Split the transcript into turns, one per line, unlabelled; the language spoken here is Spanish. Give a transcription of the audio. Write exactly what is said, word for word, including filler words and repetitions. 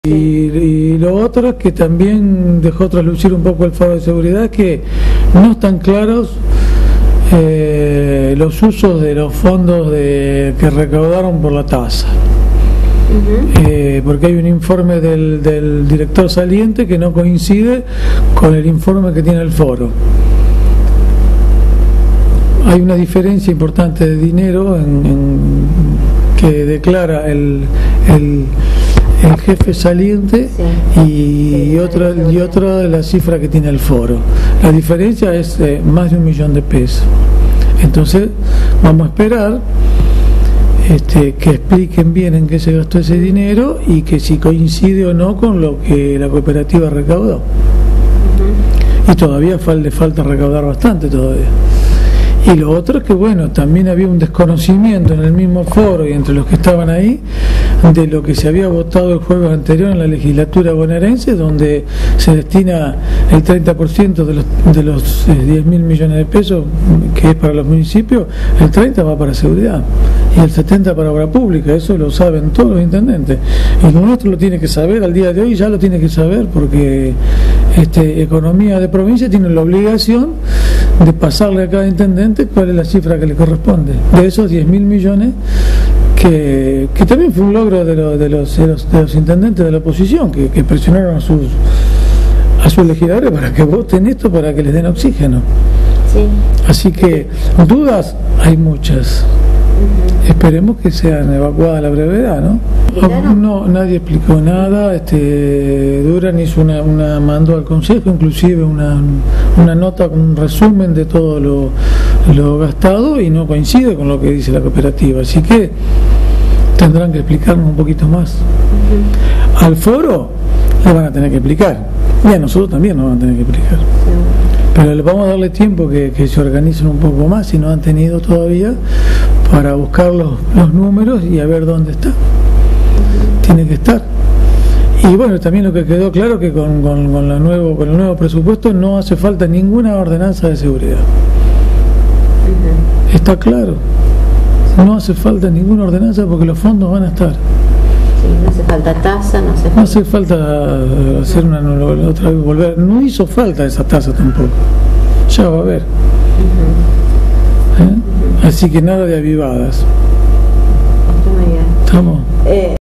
Y, y lo otro es que también dejó traslucir un poco el foro de seguridad, que no están claros eh, los usos de los fondos de, que recaudaron por la tasa. Uh-huh. eh, porque hay un informe del, del director saliente que no coincide con el informe que tiene el foro. Hay una diferencia importante de dinero en, en, que declara el, el el jefe saliente, sí, y, y otra y otra de la cifra que tiene el foro. La diferencia es eh, más de un millón de pesos. Entonces vamos a esperar este, que expliquen bien en qué se gastó ese dinero y que si coincide o no con lo que la cooperativa recaudó. Uh-huh. Y todavía fal- le falta recaudar bastante todavía. Y lo otro es que, bueno, también había un desconocimiento en el mismo foro y entre los que estaban ahí de lo que se había votado el jueves anterior en la legislatura bonaerense, donde se destina el treinta por ciento de los, de los eh, diez mil millones de pesos que es para los municipios, el treinta por ciento va para seguridad y el setenta por ciento para obra pública. Eso lo saben todos los intendentes. Y lo nuestro lo tiene que saber al día de hoy, ya lo tiene que saber, porque este, Economía de Provincia tiene la obligación de pasarle a cada intendente cuál es la cifra que le corresponde de esos diez mil millones, que, que también fue un logro de, lo, de, los, de, los, de los intendentes de la oposición, que, que presionaron a sus a sus legisladores para que voten esto, para que les den oxígeno. Sí. Así que dudas hay muchas. Uh-huh. Esperemos que sean evacuadas a la brevedad, ¿no? No, nadie explicó nada. Este, Duran hizo una, una mandó al Consejo inclusive una, una nota con un resumen de todo lo, lo gastado y no coincide con lo que dice la cooperativa, así que tendrán que explicarnos un poquito más. Uh-huh. Al foro le van a tener que explicar y a nosotros también nos van a tener que explicar. Uh-huh. Pero le vamos a darle tiempo que, que se organicen un poco más, si no han tenido todavía, para buscar los, los números y a ver dónde está. Tiene que estar. Y bueno, también lo que quedó claro que con, con, con, la nuevo, con el nuevo presupuesto no hace falta ninguna ordenanza de seguridad. Uh-huh. Está claro. No hace falta ninguna ordenanza porque los fondos van a estar.
Sí, no hace falta tasa, no hace falta...
No hace falta hacer una otra vez volver. No hizo falta esa tasa tampoco. Ya va a haber. Uh-huh. ¿Eh? Uh-huh. Así que nada de avivadas.
Muy bien.
¿Estamos?
Eh...